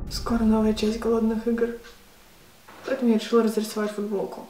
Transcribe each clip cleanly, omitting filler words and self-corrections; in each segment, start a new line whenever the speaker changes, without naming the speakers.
Скоро новая часть «Голодных игр». Поэтому я решила разрисовать футболку.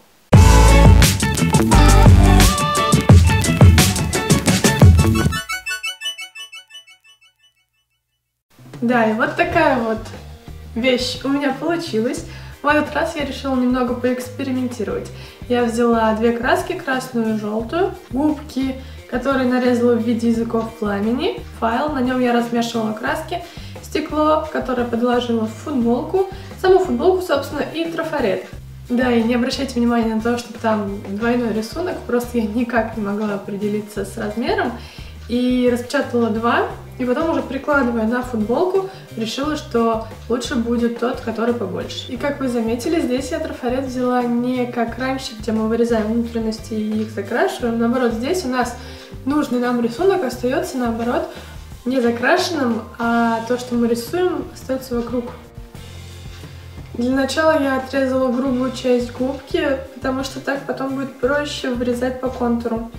Да, и вот такая вот вещь у меня получилась. В этот раз я решила немного поэкспериментировать. Я взяла две краски, красную и желтую, губки, которые нарезала в виде языков пламени, файл, на нем я размешивала краски, стекло, которое подложила в футболку, саму футболку, собственно, и трафарет. Да, и не обращайте внимания на то, что там двойной рисунок, просто я никак не могла определиться с размером, и распечатала два, и потом уже прикладывая на футболку, решила, что лучше будет тот, который побольше. И как вы заметили, здесь я трафарет взяла не как раньше, где мы вырезаем внутренности и их закрашиваем, наоборот, здесь у нас нужный нам рисунок остается, наоборот, не закрашенным, а то, что мы рисуем, остается вокруг. Для начала я отрезала грубую часть губки, потому что так потом будет проще вырезать по контуру.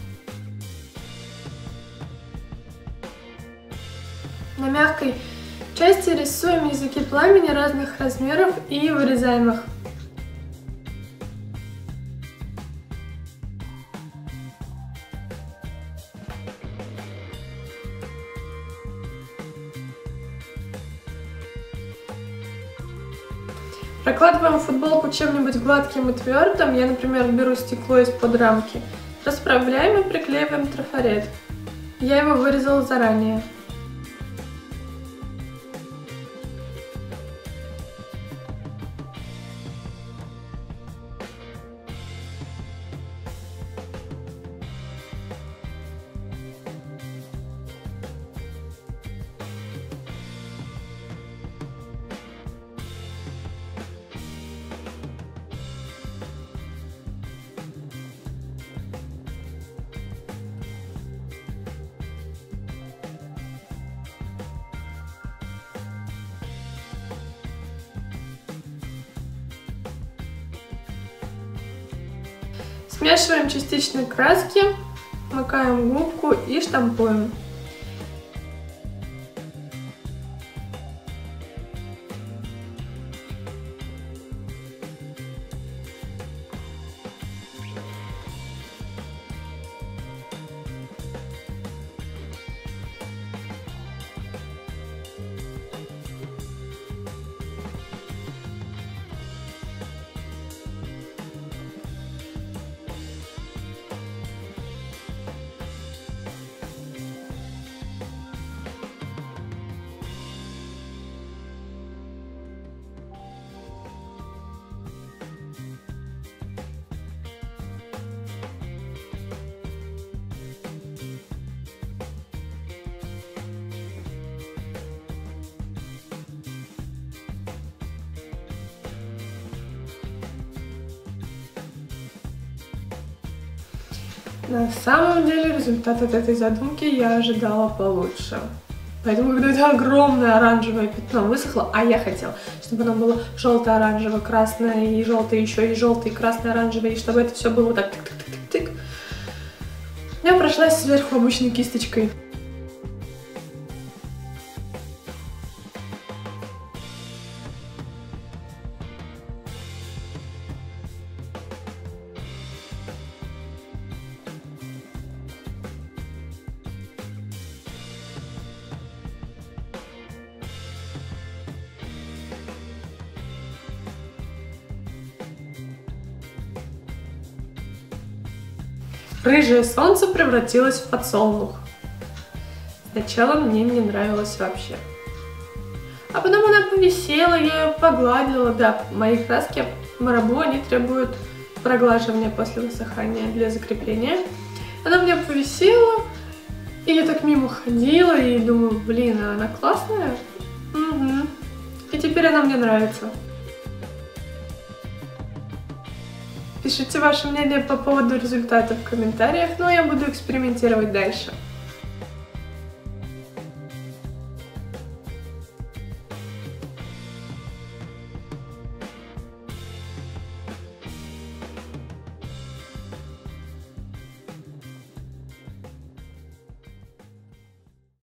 На мягкой части рисуем языки пламени разных размеров и вырезаем их. Прокладываем футболку чем-нибудь гладким и твердым. Я, например, беру стекло из-под рамки. Расправляем и приклеиваем трафарет. Я его вырезала заранее. Смешиваем частично краски, макаем губку и штампуем. На самом деле результат от этой задумки я ожидала получше. Поэтому, когда это огромное оранжевое пятно высохло, а я хотела, чтобы оно было желто-оранжевое, красное и желтое, еще и желтое, и красное, оранжевое, и чтобы это все было вот так тык-тык-тык-тык. Я прошлась сверху обычной кисточкой. Рыжее солнце превратилось в подсолнух. Сначала мне не нравилось вообще. А потом она повисела, я ее погладила. Да, мои краски Марабу, они требуют проглаживания после высыхания для закрепления. Она у меня повисела, и я так мимо ходила и думаю, блин, а она классная? Угу. И теперь она мне нравится. Пишите ваше мнение по поводу результата в комментариях, но я буду экспериментировать дальше.